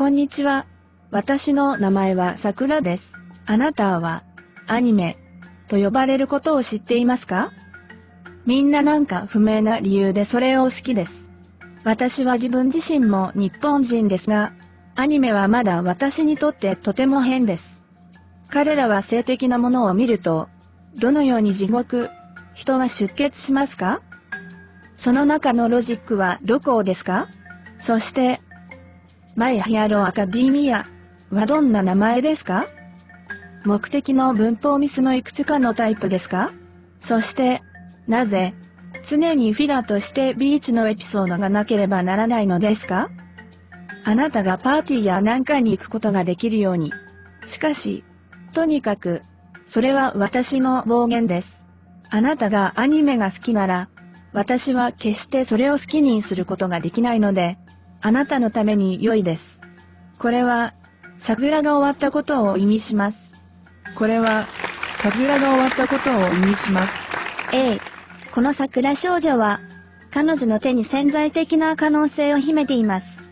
こんにちは。私の名前はさくらです。あなたはアニメと呼ばれることを知っていますか？みんななんか不明な理由でそれを好きです。私は自分自身も日本人ですが、アニメはまだ私にとってとても変です。彼らは性的なものを見ると、どのように人は出血しますか？その中のロジックはどこですか？そして、マイ・ヒアロ・アカデミアはどんな名前ですか？目的の文法ミスのいくつかのタイプですか？そして、なぜ、常にフィラーとしてビーチのエピソードがなければならないのですか？あなたがパーティーや何かに行くことができるように。しかし、とにかく、それは私の暴言です。あなたがアニメが好きなら、私は決してそれを好きにすることができないので、あなたのために良いです。これは、桜が終わったことを意味します。 この桜少女は、彼女の手に潜在的な可能性を秘めています。